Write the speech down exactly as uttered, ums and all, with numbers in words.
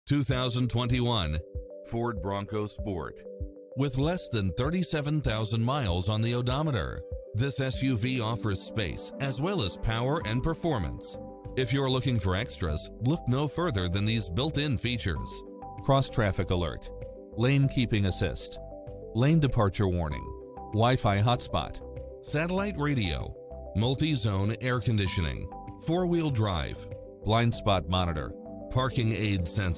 two thousand twenty-one Ford Bronco Sport. With less than thirty-seven thousand miles on the odometer, this S U V offers space as well as power and performance. If you're looking for extras, look no further than these built-in features: cross-traffic alert, lane keeping assist, lane departure warning, Wi-Fi hotspot, satellite radio, multi-zone air conditioning, four-wheel drive, blind spot monitor, parking aid sensor.